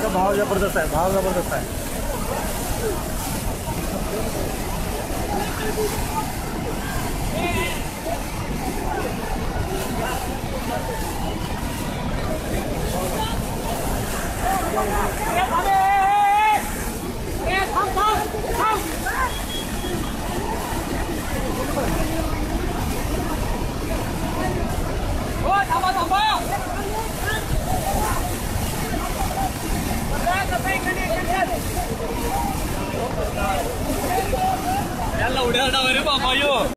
भाव जबरदस्त आहे, भाव जबरदस्त आहे. याला उड्या रे बाबा यो.